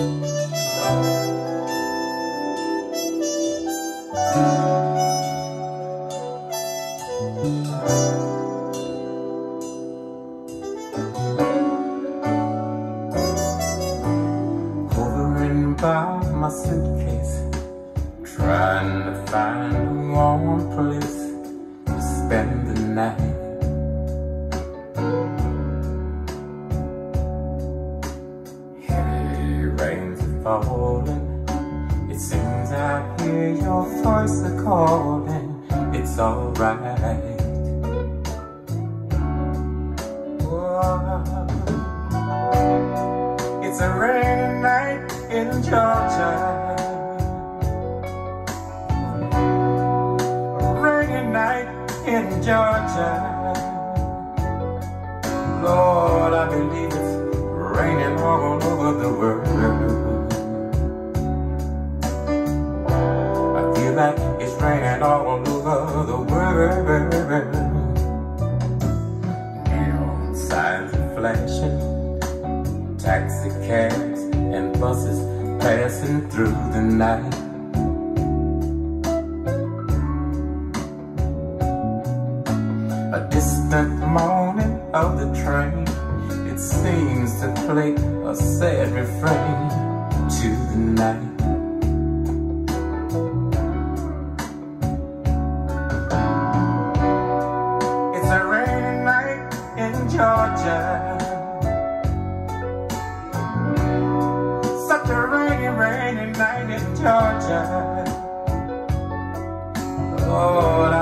Hovering by my suitcase, trying to find a warm place to spend the night. Heavy rains are falling, it seems I hear your voice calling. It's alright. It's a rainy night in Georgia. A rainy night in Georgia. Lord, I believe it's raining all over the world. I feel like it's raining all over the world. Neon signs are flashing, taxi cabs and buses passing through the night. A distant moaning of the train, it seems to play a sad refrain to the night. It's a rainy night in Georgia. Such a rainy night in Georgia. Lord,